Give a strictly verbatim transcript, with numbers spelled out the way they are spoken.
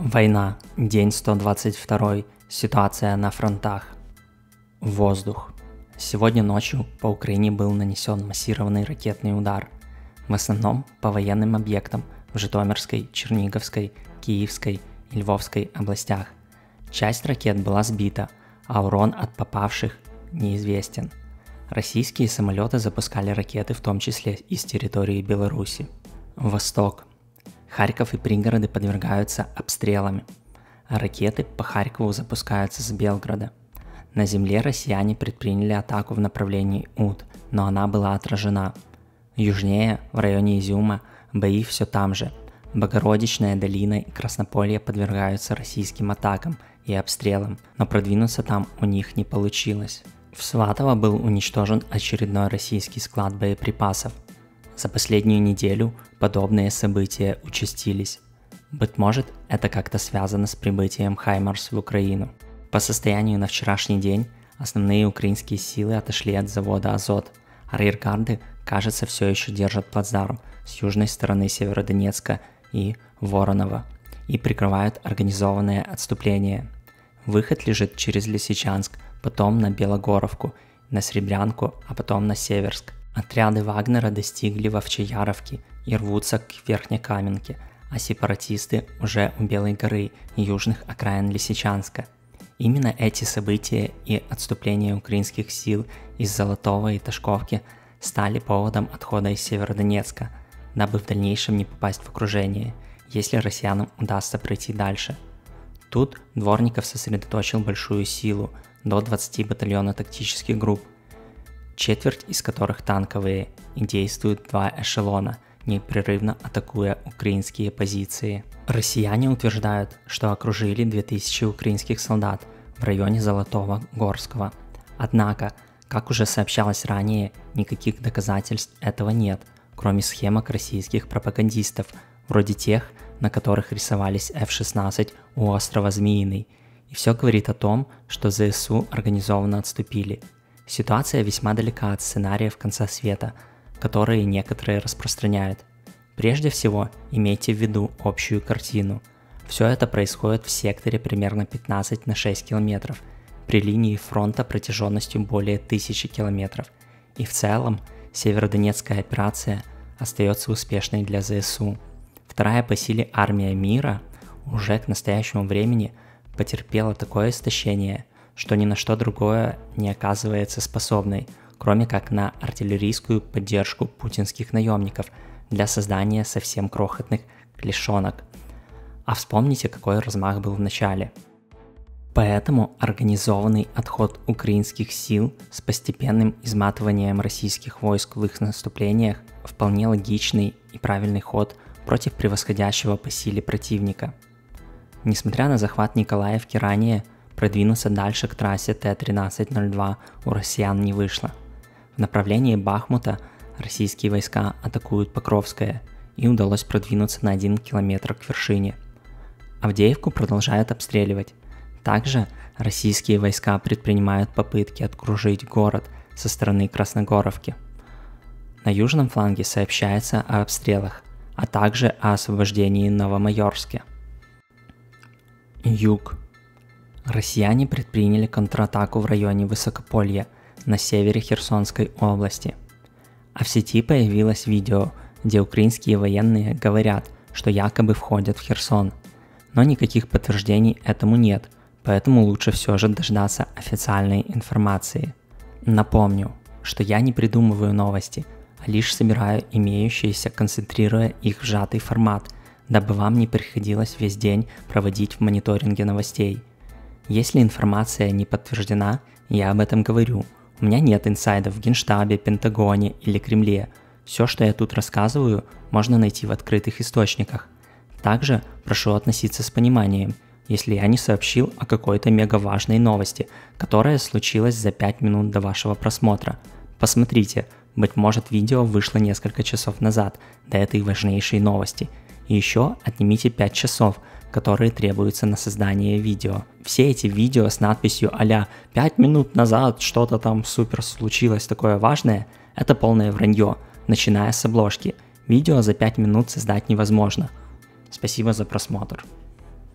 Война. День сто двадцать второй. Ситуация на фронтах. Воздух. Сегодня ночью по Украине был нанесен массированный ракетный удар. В основном по военным объектам в Житомирской, Черниговской, Киевской и Львовской областях. Часть ракет была сбита, а урон от попавших неизвестен. Российские самолеты запускали ракеты в том числе из территории Беларуси. Восток. Харьков и пригороды подвергаются обстрелам, а ракеты по Харькову запускаются с Белграда. На земле россияне предприняли атаку в направлении Ут, но она была отражена. Южнее, в районе Изюма, бои все там же. Богородичная долина и Краснополье подвергаются российским атакам и обстрелам, но продвинуться там у них не получилось. В Сватово был уничтожен очередной российский склад боеприпасов. За последнюю неделю подобные события участились. Быть может, это как-то связано с прибытием Хаймарс в Украину. По состоянию на вчерашний день основные украинские силы отошли от завода «Азот», а рейргарды, кажется, все еще держат плацдарм с южной стороны Северодонецка и Воронова и прикрывают организованное отступление. Выход лежит через Лисичанск, потом на Белогоровку, на Сребрянку, а потом на Северск. Отряды Вагнера достигли Вовчеяровки и рвутся к Верхнекаменке, а сепаратисты уже у Белой горы и южных окраин Лисичанска. Именно эти события и отступление украинских сил из Золотого и Ташковки стали поводом отхода из Северодонецка, дабы в дальнейшем не попасть в окружение, если россиянам удастся пройти дальше. Тут Дворников сосредоточил большую силу, до двадцати батальонов тактических групп, четверть из которых танковые, и действуют два эшелона, непрерывно атакуя украинские позиции. Россияне утверждают, что окружили две тысячи украинских солдат в районе Золотого Горского. Однако, как уже сообщалось ранее, никаких доказательств этого нет, кроме схемок российских пропагандистов, вроде тех, на которых рисовались эф шестнадцать у острова Змеиный. И все говорит о том, что ЗСУ организованно отступили. Ситуация весьма далека от сценариев конца света, которые некоторые распространяют. Прежде всего, имейте в виду общую картину. Все это происходит в секторе примерно пятнадцать на шесть километров, при линии фронта протяженностью более тысячи километров. И в целом, Северодонецкая операция остается успешной для ЗСУ. Вторая по силе армия мира уже к настоящему времени потерпела такое истощение, что ни на что другое не оказывается способной, кроме как на артиллерийскую поддержку путинских наемников для создания совсем крохотных клешонок. А вспомните, какой размах был в начале. Поэтому организованный отход украинских сил с постепенным изматыванием российских войск в их наступлениях вполне логичный и правильный ход против превосходящего по силе противника. Несмотря на захват Николаевки ранее, продвинуться дальше к трассе Т тринадцать ноль два у россиян не вышло. В направлении Бахмута российские войска атакуют Покровское, и удалось продвинуться на один километр к вершине. Авдеевку продолжают обстреливать. Также российские войска предпринимают попытки окружить город со стороны Красногоровки. На южном фланге сообщается о обстрелах, а также о освобождении Новомайорска. Юг. Россияне предприняли контратаку в районе Высокополья на севере Херсонской области. А в сети появилось видео, где украинские военные говорят, что якобы входят в Херсон. Но никаких подтверждений этому нет, поэтому лучше все же дождаться официальной информации. Напомню, что я не придумываю новости, а лишь собираю имеющиеся, концентрируя их в сжатый формат, дабы вам не приходилось весь день проводить в мониторинге новостей. Если информация не подтверждена, я об этом говорю. У меня нет инсайдов в Генштабе, Пентагоне или Кремле. Все, что я тут рассказываю, можно найти в открытых источниках. Также прошу относиться с пониманием, если я не сообщил о какой-то мегаважной новости, которая случилась за пять минут до вашего просмотра. Посмотрите, быть может, видео вышло несколько часов назад, до этой важнейшей новости. И еще отнимите пять часов, которые требуются на создание видео. Все эти видео с надписью а-ля «пять минут назад что-то там супер случилось такое важное» — это полное вранье, начиная с обложки. Видео за пять минут создать невозможно. Спасибо за просмотр.